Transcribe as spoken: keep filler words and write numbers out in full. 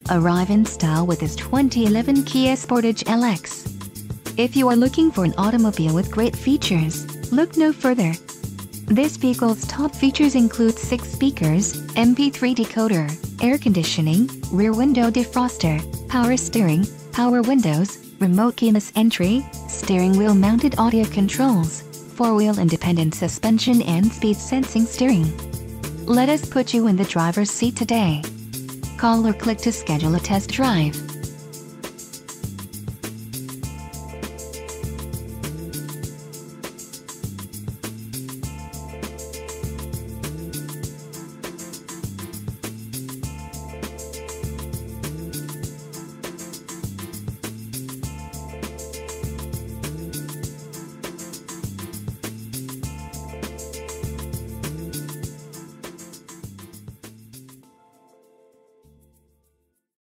Arrive in style with this twenty eleven Kia Sportage L X. If you are looking for an automobile with great features, look no further. This vehicle's top features include six speakers, M P three decoder, air conditioning, rear window defroster, power steering, power windows, remote keyless entry, steering wheel mounted audio controls, four-wheel independent suspension and speed sensing steering. Let us put you in the driver's seat today. Call or click to schedule a test drive.